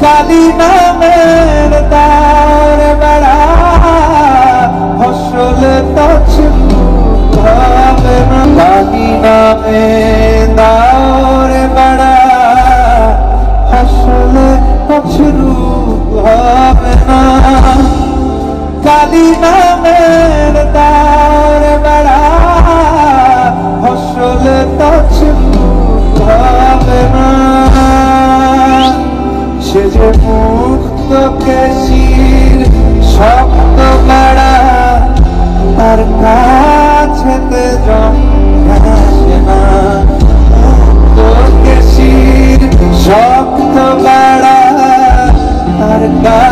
কালী নামের তার বেড়া ফসলে তছরু হবে না। কালী নামে তার বেড়া ফসলে তছরু হবে না। কালী নামের তার বেড়া ফসলে তছরু হবে না। সে যে মুক্ত কেশির শক্ত বেড়া তার কাছেতে জমে না। মুক্ত কেশির শক্ত বেড়া তার